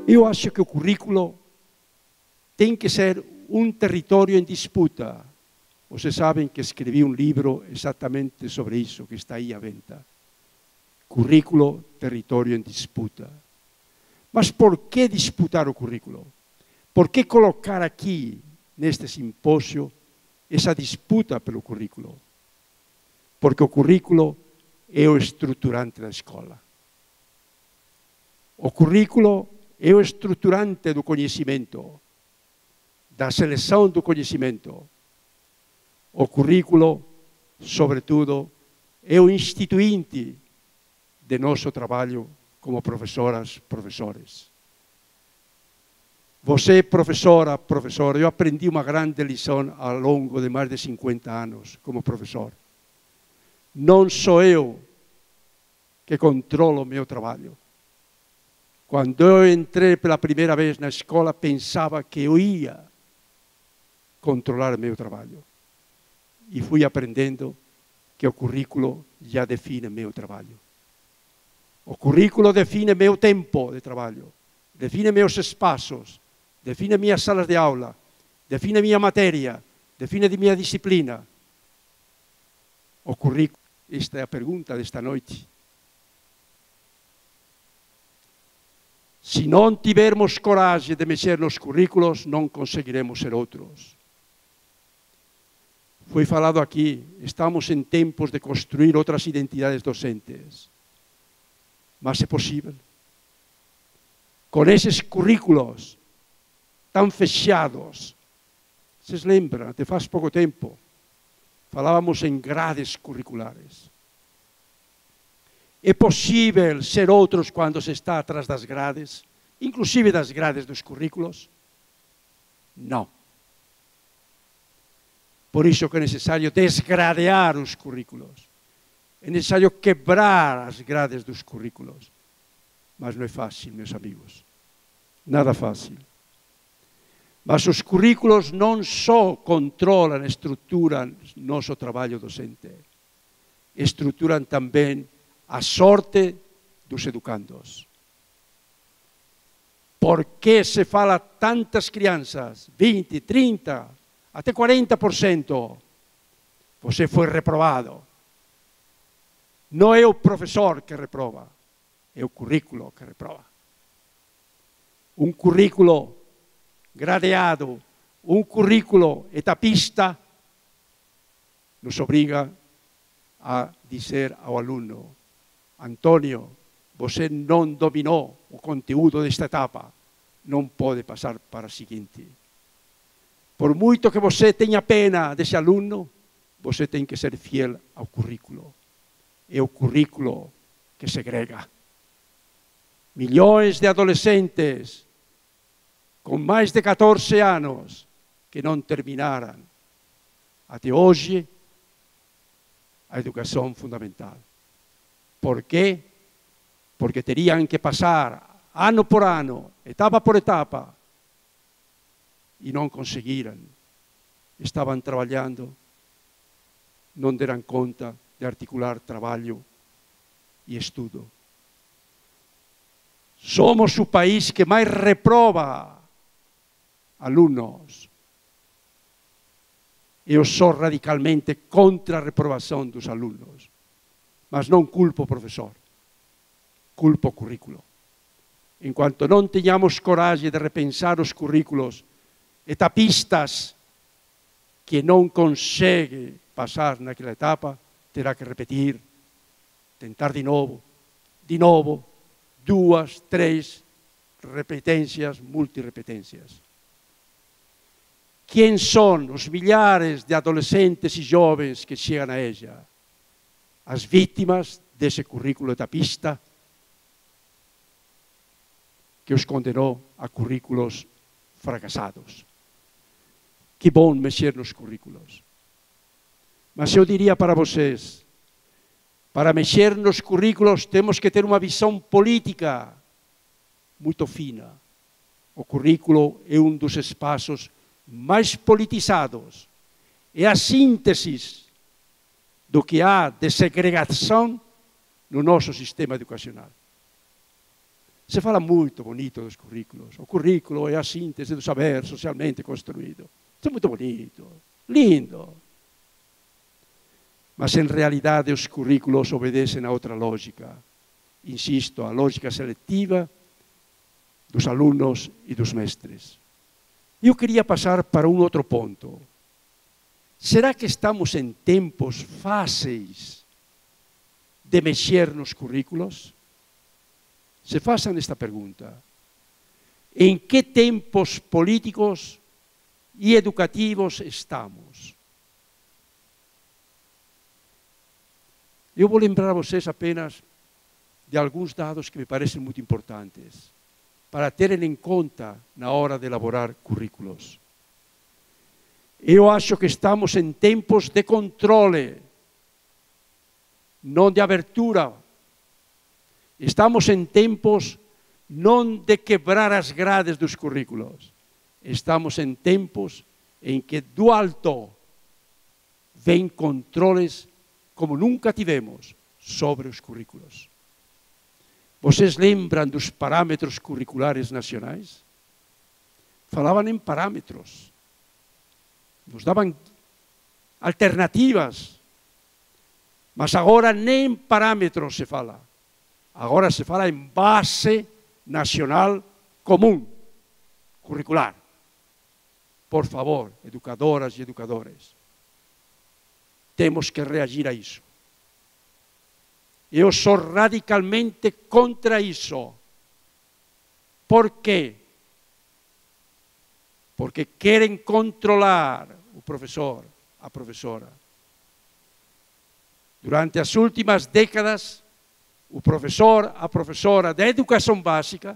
Eu acho que o currículo tem que ser um território em disputa. Vocês sabem que escrevi um livro exatamente sobre isso, que está aí à venda. Currículo, território em disputa. Mas por que disputar o currículo? Por que colocar aqui, neste simpósio, essa disputa pelo currículo? Porque o currículo é o estruturante da escola. O currículo é o estruturante do conhecimento, da seleção do conhecimento. O currículo, sobretudo, é o instituinte de nosso trabalho como professoras, professores. Você, professora, professor, eu aprendi uma grande lição ao longo de mais de 50 anos como professor. Não sou eu que controlo o meu trabalho. Quando eu entrei pela primeira vez na escola, pensava que eu ia controlar o meu trabalho. E fui aprendendo que o currículo já define meu trabalho. O currículo define meu tempo de trabalho, define meus espaços, define minhas salas de aula, define minha matéria, define minha disciplina. O currículo, esta é a pergunta desta noite. Se não tivermos coragem de mexer nos currículos, não conseguiremos ser outros. Foi falado aqui, estamos em tempos de construir outras identidades docentes. Mas é possível. Com esses currículos tão fechados, vocês lembram, até faz pouco tempo, falávamos em grades curriculares. É possível ser outros quando se está atrás das grades, inclusive das grades dos currículos? Não. Por isso que é necessário desgradear os currículos. É necessário quebrar as grades dos currículos. Mas não é fácil, meus amigos. Nada fácil. Mas os currículos não só controlam, estruturam nosso trabalho docente, estruturam também a sorte dos educandos. Por que se fala tantas crianças, 20, 30, até 40%, você foi reprovado? Não é o professor que reprova, é o currículo que reprova. Um currículo gradeado, um currículo etapista, nos obriga a dizer ao aluno: Antônio, você não dominou o conteúdo desta etapa, não pode passar para a seguinte. Por muito que você tenha pena desse aluno, você tem que ser fiel ao currículo. É o currículo que segrega. Milhões de adolescentes com mais de 14 anos que não terminaram até hoje a educação fundamental. Por quê? Porque teriam que passar ano por ano, etapa por etapa, e não conseguiram. Estavam trabalhando, não deram conta de articular trabalho e estudo. Somos o país que mais reprova alunos. Eu sou radicalmente contra a reprovação dos alunos, mas não culpo o professor, culpo o currículo. Enquanto não tenhamos coragem de repensar os currículos etapistas que não consegue passar naquela etapa, terá que repetir, tentar de novo, 2, 3 repetências, multirepetências. Quem são os milhares de adolescentes e jovens que chegam a ella? As vítimas desse currículo etapista que os condenou a currículos fracassados. Que bom mexer nos currículos. Mas eu diria para vocês, para mexer nos currículos temos que ter uma visão política muito fina. O currículo é um dos espaços mais politizados. É a síntese do que há de segregação no nosso sistema educacional. Se fala muito bonito dos currículos. O currículo é a síntese do saber socialmente construído. Isso é muito bonito, lindo. Mas, em realidade, os currículos obedecem a outra lógica. Insisto, a lógica seletiva dos alunos e dos mestres. Eu queria passar para um outro ponto. Será que estamos em tempos fáceis de mexer nos currículos? Se façam esta pergunta. Em que tempos políticos e educativos estamos? Eu vou lembrar a vocês apenas de alguns dados que me parecem muito importantes para terem em conta na hora de elaborar currículos. Eu acho que estamos em tempos de controle, não de abertura. Estamos em tempos não de quebrar as grades dos currículos. Estamos em tempos em que do alto vêm controles como nunca tivemos sobre os currículos. Vocês lembram dos parâmetros curriculares nacionais? Falavam em parâmetros. Nos davam alternativas. Mas agora nem parâmetros se fala. Agora se fala em base nacional comum, curricular. Por favor, educadoras e educadores, temos que reagir a isso. Eu sou radicalmente contra isso. Por quê? Porque querem controlar o professor, a professora. Durante as últimas décadas, o professor, a professora da educação básica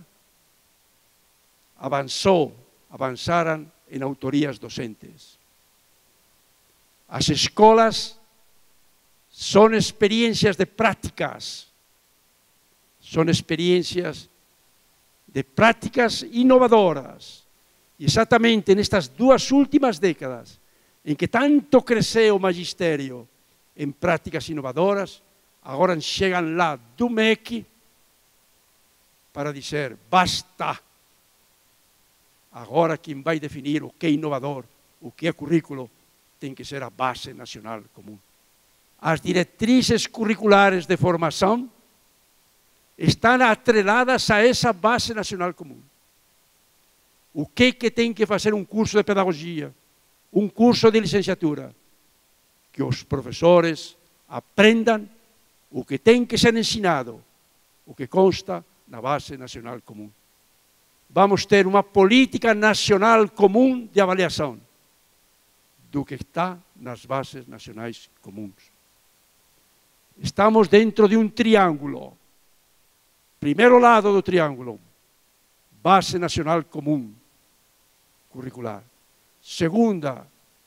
avançaram em autorias docentes. As escolas são experiências de práticas, são experiências de práticas inovadoras. E exatamente nestas duas últimas décadas, em que tanto cresceu o magistério em práticas inovadoras, agora chegam lá do MEC para dizer, basta. Agora quem vai definir o que é inovador, o que é currículo, tem que ser a base nacional comum. As diretrizes curriculares de formação estão atreladas a essa base nacional comum. O que tem que fazer um curso de pedagogia, um curso de licenciatura? Que os professores aprendam o que tem que ser ensinado, o que consta na base nacional comum. Vamos ter uma política nacional comum de avaliação do que está nas bases nacionais comuns. Estamos dentro de um triângulo. Primeiro lado do triângulo, base nacional comum, curricular. Segunda,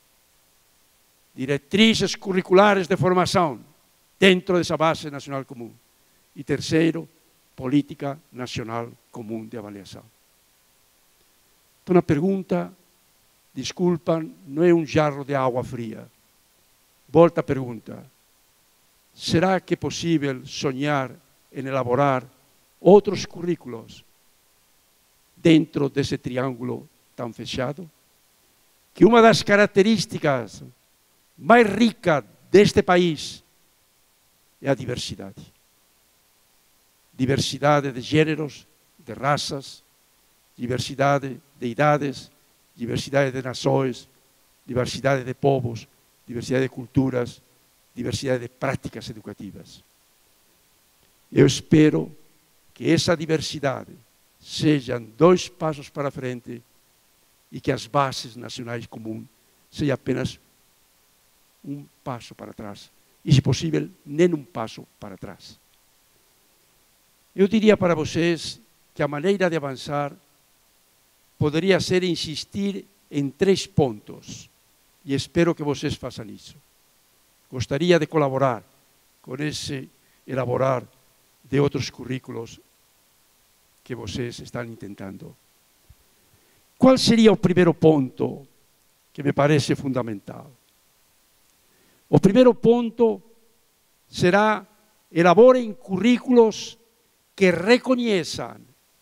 diretrizes curriculares de formação, dentro dessa base nacional comum. E terceiro, política nacional comum de avaliação. Então, a pergunta, desculpam, não é um jarro de água fria. Volta a pergunta. Será que é possível sonhar em elaborar outros currículos dentro desse triângulo tão fechado? Que uma das características mais ricas deste país é a diversidade. Diversidade de gêneros, de raças, diversidade de idades, diversidade de nações, diversidade de povos, diversidade de culturas, diversidade de práticas educativas. Eu espero que essa diversidade sejam 2 passos para frente e que as bases nacionais comuns sejam apenas um passo para trás. E, se possível, nem um passo para trás. Eu diria para vocês que a maneira de avançar poderia ser insistir em 3 pontos. E espero que vocês façam isso. Gostaria de colaborar com esse elaborar de outros currículos que vocês estão tentando. Qual seria o primeiro ponto que me parece fundamental? O primeiro ponto será elaborem currículos que reconheçam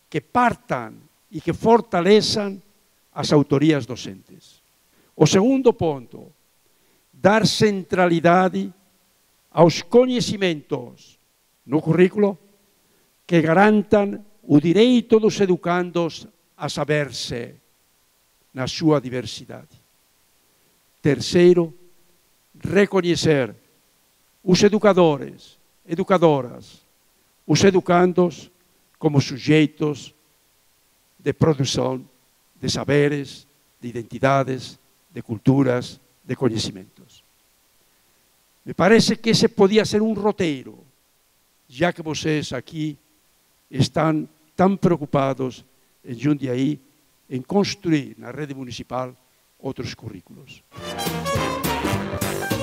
que partam e que fortaleçam as autorias docentes. O segundo ponto, dar centralidade aos conhecimentos no currículo que garantam o direito dos educandos a saber-se na sua diversidade. Terceiro, reconhecer os educadores, educadoras, os educandos como sujeitos de produção de saberes, de identidades, de culturas, de conhecimentos. Me parece que esse podia ser um roteiro, já que vocês aqui estão tão preocupados em Jundiaí em construir na rede municipal outros currículos.